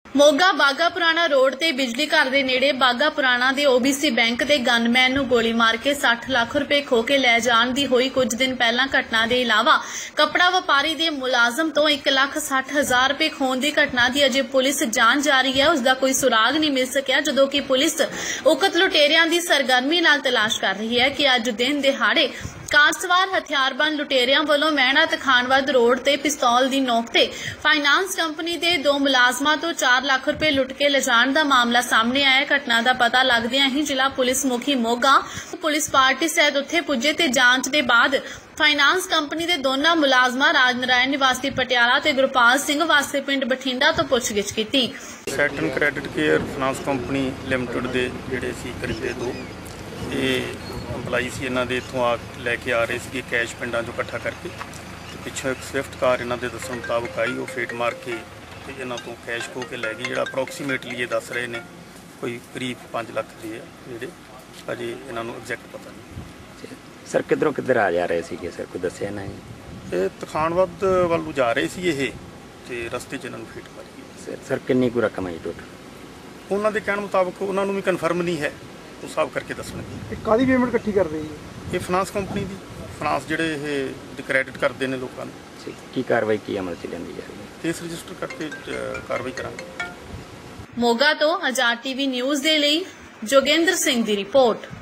ਮੋਗਾ ਬਾਗਾ ਪੁਰਾਣਾ ਰੋਡ ਤੇ ਬਿਜਲੀ ਘਰ ਦੇ ਨੇੜੇ ਬਾਗਾ ਪੁਰਾਣਾ ਦੇ OBC ਬੈਂਕ ਦੇ ਗਨਮੈਨ ਨੂੰ ਗੋਲੀ ਮਾਰ ਕੇ 60 ਲੱਖ ਰੁਪਏ ਖੋਹ ਕੇ ਲੈ ਜਾਣ ਦੀ ਹੋਈ ਕੁਝ ਦਿਨ ਪਹਿਲਾਂ ਘਟਨਾ ਦੇ ਇਲਾਵਾ ਕੱਪੜਾ ਵਪਾਰੀ ਦੇ ਮੁਲਾਜ਼ਮ ਤੋਂ 1,60,000 ਰੁਪਏ ਖੋਹਣ ਦੀ ਘਟਨਾ ਦੀ ਅਜੇ ਪੁਲਿਸ ਜਾਂਚ ਜਾਰੀ ਹੈ। ਉਸ ਦਾ ਕੋਈ ਸੁਰਾਗ ਨਹੀਂ ਮਿਲ ਸਕਿਆ, ਜਦੋਂ ਕਿ ਪੁਲਿਸ ਉਕਤ ਲੁਟੇਰਿਆਂ ਦੀ ਸਰਗਰਮੀ ਨਾਲ ਤਲਾਸ਼ ਕਰ ਰਹੀ ਹੈ ਕਿ ਅੱਜ ਦਿਨ ਦਿਹਾੜੇ ਕਾਰ ਸਵਾਰ ਹਥਿਆਰਬੰਦ ਲੁਟੇਰਿਆਂ ਵੱਲੋਂ ਮਹਿਣਾ ਤਖਾਨਵਦ ਰੋਡ ਤੇ ਪਿਸਤੌਲ ਦੀ ਨੋਕ ਤੇ ਫਾਈਨਾਂਸ ਕੰਪਨੀ ਦੇ 2 ਮੁਲਾਜ਼ਮਾਂ ਤੋਂ 4 ਲੱਖ ਰੁਪਏ ਲੁੱਟ ਕੇ ਲਿਜਾਣ ਦਾ ਮਾਮਲਾ ਸਾਹਮਣੇ ਆਇਆ। ਘਟਨਾ ਦਾ ਪਤਾ ਲੱਗਦਿਆਂ ਹੀ ਜ਼ਿਲ੍ਹਾ ਪੁਲਿਸ ਮੁਖੀ ਮੋਗਾ ਪੁਲਿਸ ਪਾਰਟੀ ਸਹਿਤ ਉੱਥੇ ਪੁੱਜੇ ਤੇ ਜਾਂਚ ਦੇ ਬਾਅਦ ਫਾਈਨਾਂਸ ਕੰਪਨੀ ਦੇ ਦੋਨਾਂ ਮੁਲਾਜ਼ਮਾਂ ਰਾਜ ਨਾਰਾਇਣ ਨਿਵਾਸੀ ਪਟਿਆਲਾ ਤੇ ਗੁਰਪਾਲ ਸਿੰਘ ਵਾਸੀ ਪਿੰਡ ਬਠਿੰਡਾ ਤੋਂ ਪੁੱਛਗਿੱਛ ਕੀਤੀ। Satin Credit Care Finance Company Limited ਦੇ ਜਿਹੜੇ ਸੀ ਕਰੀਬੇ 2 ਇੰਪਲਾਈ ਸੀ, ਇਹਨਾਂ ਦੇ ਇੱਥੋਂ ਲੈ ਕੇ ਆ ਰਹੇ ਸੀ ਕੈਸ਼ ਪਿੰਡਾਂ 'ਚੋਂ ਇਕੱਠਾ ਕਰਕੇ ਤੇ ਪਿੱਛੋਂ ਇੱਕ ਸਵਿਫਟ ਕਾਰ ਇਹਨਾਂ ਦੇ ਦੱਸਣ ਮੁਤਾਬਕ ਆਈ, ਉਹ ਫੇਟ ਮਾਰ ਕੇ ਤੇ ਇਹਨਾਂ ਤੋਂ ਕੈਸ਼ ਖੋਹ ਕੇ ਲੈ ਗਈ, ਜਿਹੜਾ ਅਪਰੋਕਸੀਮੇਟਲੀ ਇਹ ਦੱਸ ਰਹੇ ਨੇ ਕੋਈ ਕਰੀਬ 5 ਲੱਖ ਦੇ ਆ, ਜਿਹੜੇ ਅਜੇ ਇਹਨਾਂ ਨੂੰ ਐਗਜ਼ੈਕਟ ਪਤਾ ਨਹੀਂ। ਸਰ ਕਿੱਧਰੋਂ ਕਿੱਧਰ ਆ ਜਾ ਰਹੇ ਸੀਗੇ ਸਰ, ਕੋਈ ਦੱਸਿਆ ਨਾ? ਇਹ ਤਖਾਨਵਦ ਵੱਲ ਨੂੰ ਜਾ ਰਹੇ ਸੀ ਇਹ, ਤੇ ਰਸਤੇ 'ਚ ਇਹਨਾਂ ਨੂੰ ਫੇਟ ਮਾਰੀ। ਸਰ ਕਿੰਨੀ ਕੁ ਰਕਮ ਹੈ ਟੋਟਲ? ਉਹਨਾਂ ਦੇ ਕਹਿਣ ਮੁਤਾਬਕ ਉਹਨਾਂ ਨੂੰ ਵੀ ਕਨਫਰਮ ਨਹੀਂ ਹੈ, ਉਹ ਹਿਸਾਬ ਕਰਕੇ ਦੱਸਣਗੇ। ਕਾਹਦੀ ਪੇਮੈਂਟ ਇਕੱਠੀ ਕਰ ਰਹੀ ਹੈ? ਇਹ ਫਾਈਨਾਂਸ ਕੰਪਨੀ ਦੀ, ਫਾਈਨਾਂਸ ਜਿਹੜੇ ਇਹ ਕ੍ਰੈਡਿਟ ਕਰਦੇ ਨੇ ਲੋਕਾਂ ਨੂੰ। ਕੀ ਕਾਰਵਾਈ ਕੀ ਅਮਲ 'ਚ ਲਿਆਂਦੀ ਜਾ ਰਹੀ ਹੈ? ਕੇਸ ਰਜਿਸਟਰ ਕਰਕੇ ਕਾਰਵਾਈ ਕਰਾਂਗੇ। ਮੋਗਾ ਤੋਂ ਆਜ਼ਾਦ TV ਨਿਊਜ਼ ਦੇ ਲਈ ਜੋਗਿੰਦਰ ਸਿੰਘ ਦੀ ਰਿਪੋਰਟ।